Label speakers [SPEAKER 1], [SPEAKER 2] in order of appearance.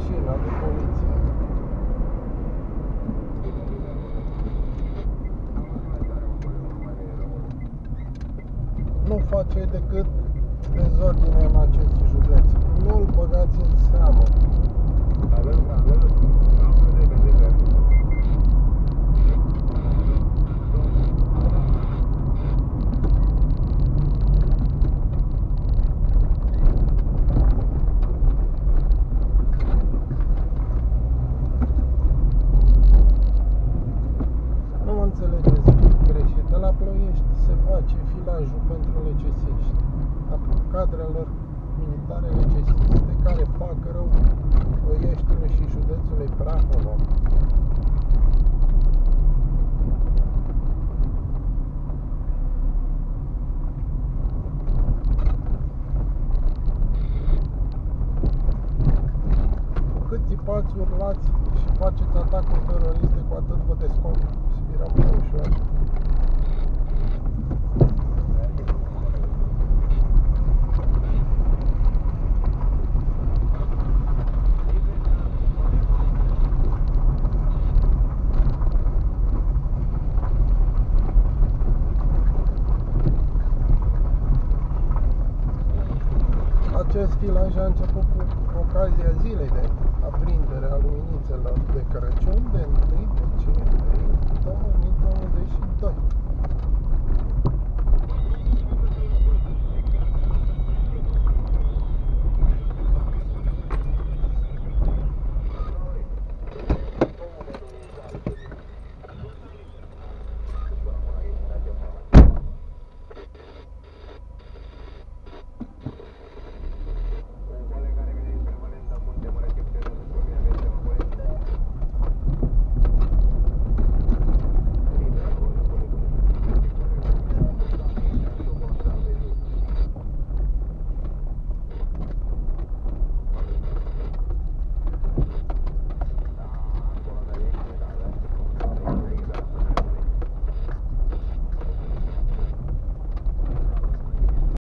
[SPEAKER 1] mașina de poliție. Nu face decât dezordine în acest județ. Nu-l băgați în seamă. Nu mă înțelegeți greșit. De la Ploiești se face filajul pentru necesiști. Cadrelor militare necesiste care fac rău Ploieștiului și județului Prahova. Cu cât țipați, urlați și faceți atacuri teroriste, cu atât vă desconspirăm mai ușor. Acest filaj a început cu ocazia zilei de aprindere a luminițelor de Crăciun de 1 decembrie 2022.